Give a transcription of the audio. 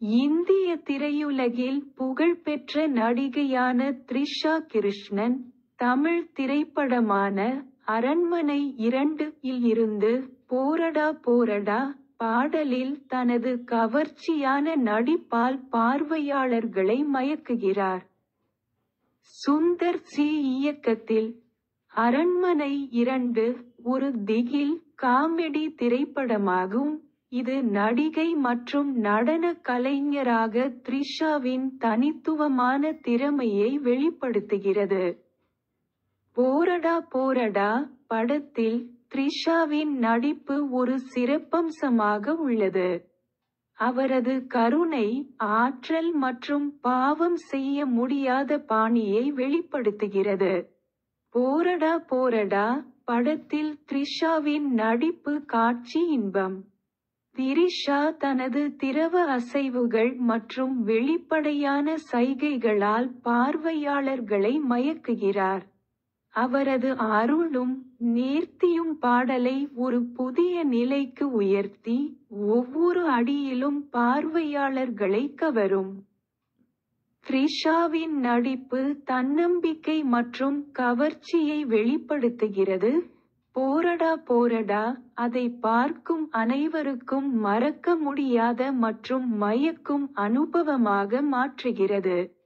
இந்திய திரையுலகில் புகழ்பெற்ற நடிகையான த்ரிஷா கிருஷ்ணன், தமிழ் திரைப்படமான அரண்மனை 2 இல் இருந்து போரடா போரடா பாடலில் தனது கவர்ச்சியான நடிப்பால் பார்வையாளர்களை மயக்குகிறார். சுந்தர் சி இயக்கத்தில் அரண்மனை 2 ஒரு திகில் காமெடி திரைப்படமாகும். இது நடிகை மற்றும் நடன கலைஞராக த்ரிஷாவின் தனித்துவமான திறமையை வெளிப்படுத்துகிறது. போரடா போரடா படத்தில் த்ரிஷாவின் நடிப்பு ஒரு சிறப்பம்சமாக உள்ளது. அவரது கருணை, ஆற்றல் மற்றும் பாவம் செய்ய முடியாத பாணியை வெளிப்படுத்துகிறது. போரடா போரடா படத்தில் த்ரிஷாவின் நடிப்பு காட்சி இன்பம். த்ரிஷா தனது திரவ அசைவுகள் மற்றும் வெளிப்படையான சைகைகளால் பார்வையாளர்களை மயக்குகிறார். அவரது அருளும் நேர்த்தியும் பாடலை ஒரு புதிய நிலைக்கு உயர்த்தி, ஒவ்வொரு அடியிலும் பார்வையாளர்களை கவரும். த்ரிஷாவின் நடிப்பு தன்னம்பிக்கை மற்றும் கவர்ச்சியை வெளிப்படுத்துகிறது. போரடா போரடா அதை பார்க்கும் அனைவருக்கும் மறக்க முடியாத மற்றும் மயக்கும் அனுபவமாக மாற்றுகிறது.